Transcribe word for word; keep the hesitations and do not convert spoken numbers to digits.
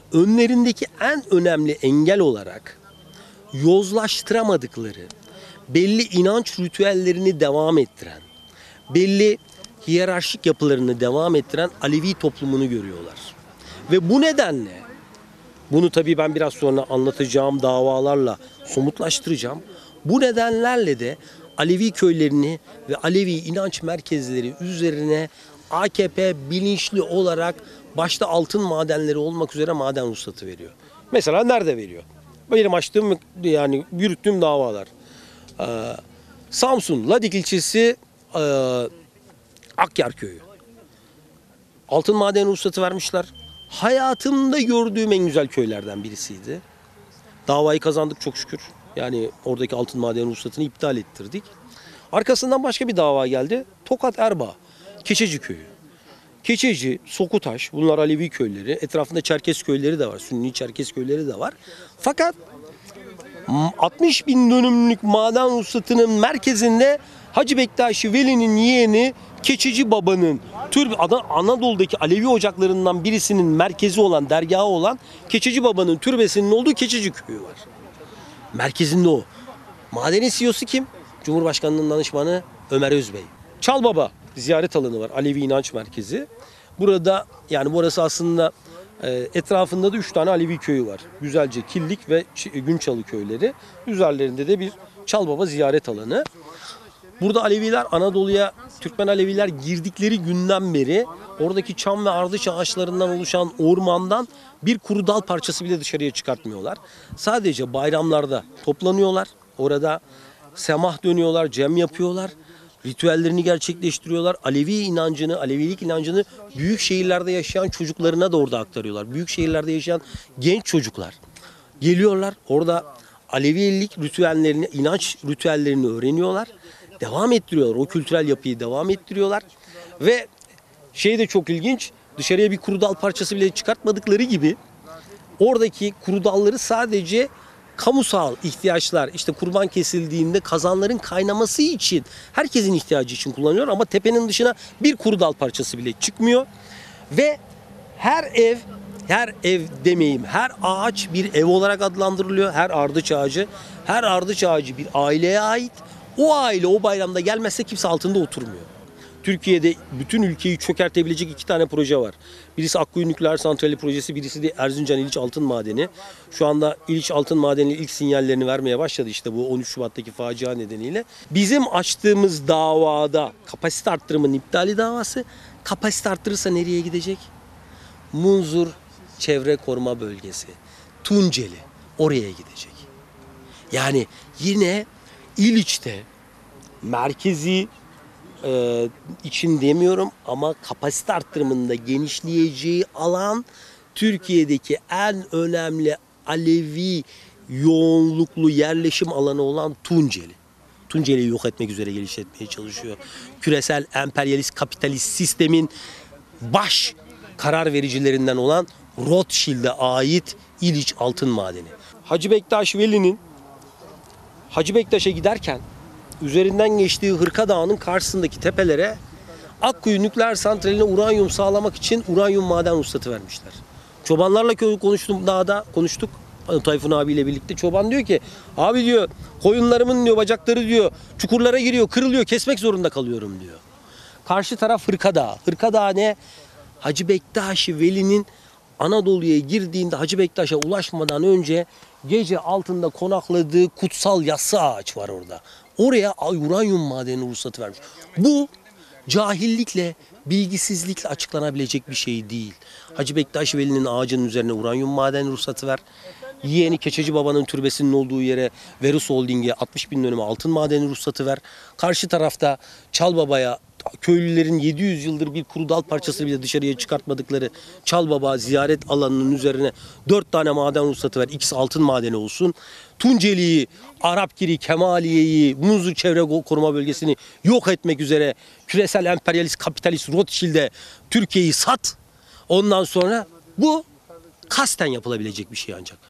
önlerindeki en önemli engel olarak yozlaştıramadıkları, belli inanç ritüellerini devam ettiren, belli hiyerarşik yapılarını devam ettiren Alevi toplumunu görüyorlar. Ve bu nedenle, bunu tabii ben biraz sonra anlatacağım davalarla somutlaştıracağım. Bu nedenlerle de Alevi köylerini ve Alevi inanç merkezleri üzerine A K P bilinçli olarak başta altın madenleri olmak üzere maden ruhsatı veriyor. Mesela nerede veriyor? Benim açtığım, yani yürüttüğüm davalar. Ee, Samsun Ladik ilçesi e, Akyar köyü. Altın maden ruhsatı vermişler. Hayatımda gördüğüm en güzel köylerden birisiydi. Davayı kazandık çok şükür. Yani oradaki altın maden ruhsatını iptal ettirdik. Arkasından başka bir dava geldi. Tokat Erbaa, Keçeci köyü. Keçeci, Sokutaş, bunlar Alevi köyleri. Etrafında Çerkes köyleri de var. Sünni Çerkes köyleri de var. Fakat altmış bin dönümlük maden ruhsatının merkezinde Hacı Bektaşi Veli'nin yeğeni Keçeci Baba'nın tür Anadolu'daki Alevi ocaklarından birisinin merkezi olan, dergahı olan Keçeci Baba'nın türbesinin olduğu Keçeci köyü var. Merkezinde o. Madenin C E O'su kim? Cumhurbaşkanının danışmanı Ömer Özbey. Çalbaba ziyaret alanı var. Alevi inanç merkezi. Burada, yani burası aslında e, etrafında da üç tane Alevi köyü var. Güzelce Killik ve Günçalı köyleri. Üzerlerinde de bir Çalbaba ziyaret alanı. Burada Aleviler, Anadolu'ya Türkmen Aleviler girdikleri günden beri oradaki çam ve ardıç ağaçlarından oluşan ormandan bir kuru dal parçası bile dışarıya çıkartmıyorlar. Sadece bayramlarda toplanıyorlar. Orada semah dönüyorlar, cem yapıyorlar. Ritüellerini gerçekleştiriyorlar. Alevi inancını, Alevilik inancını büyük şehirlerde yaşayan çocuklarına da orada aktarıyorlar. Büyük şehirlerde yaşayan genç çocuklar geliyorlar. Orada Alevilik ritüellerini, inanç ritüellerini öğreniyorlar. Devam ettiriyorlar. O kültürel yapıyı devam ettiriyorlar. Ve şey de çok ilginç. Dışarıya bir kuru dal parçası bile çıkartmadıkları gibi oradaki kuru dalları sadece kamusal ihtiyaçlar, işte kurban kesildiğinde kazanların kaynaması için, herkesin ihtiyacı için kullanıyor ama tepenin dışına bir kuru dal parçası bile çıkmıyor. Ve her ev, her ev demeyeyim, her ağaç bir ev olarak adlandırılıyor. Her ardıç ağacı, her ardıç ağacı bir aileye ait. O aile o bayramda gelmezse kimse altında oturmuyor. Türkiye'de bütün ülkeyi çökertebilecek iki tane proje var. Birisi Akkuyu Nükleer Santrali projesi, birisi de Erzincan İliç Altın Madeni. Şu anda İliç Altın Madeni ilk sinyallerini vermeye başladı işte bu on üç Şubat'taki facia nedeniyle. Bizim açtığımız davada kapasite arttırımının iptali davası, kapasite arttırırsa nereye gidecek? Munzur Çevre Koruma Bölgesi, Tunceli, oraya gidecek. Yani yine İliç'te merkezi e, için demiyorum ama kapasite arttırımında genişleyeceği alan Türkiye'deki en önemli Alevi yoğunluklu yerleşim alanı olan Tunceli. Tunceli'yi yok etmek üzere geliştirmeye çalışıyor. Küresel emperyalist kapitalist sistemin baş karar vericilerinden olan Rothschild'e ait İliç Altın Madeni. Hacı Bektaş Veli'nin Hacı Bektaş'a giderken üzerinden geçtiği Hırka Dağı'nın karşısındaki tepelere Akkuyu Nükleer Santrali'ne uranyum sağlamak için uranyum maden ruhsatı vermişler. Çobanlarla konuştum, dağda konuştuk. Tayfun abiyle birlikte çoban diyor ki, abi diyor koyunlarımın diyor bacakları diyor çukurlara giriyor, kırılıyor, kesmek zorunda kalıyorum diyor. Karşı taraf Hırka Dağı. Hırka Dağı ne? Hacı Bektaş Veli'nin Anadolu'ya girdiğinde Hacı Bektaş'a ulaşmadan önce gece altında konakladığı kutsal yassı ağaç var orada. Oraya uranyum madeni ruhsatı vermiş. Bu cahillikle, bilgisizlikle açıklanabilecek bir şey değil. Hacı Bektaş Veli'nin ağacının üzerine uranyum madeni ruhsatı ver. Yeğeni Keçeci Baba'nın türbesinin olduğu yere Verus Holding'e altmış bin dönüme altın madeni ruhsatı ver. Karşı tarafta Çalbaba'ya köylülerin yedi yüz yıldır bir kuru dal parçası bile dışarıya çıkartmadıkları Çalbaba ziyaret alanının üzerine dört tane maden ruhsatı ver. İkisi altın madeni olsun. Tunceli'yi, Arapgir'i, Kemaliye'yi, Munzur Çevre Koruma Bölgesi'ni yok etmek üzere küresel emperyalist kapitalist Rothschild'e Türkiye'yi sat. Ondan sonra bu kasten yapılabilecek bir şey ancak.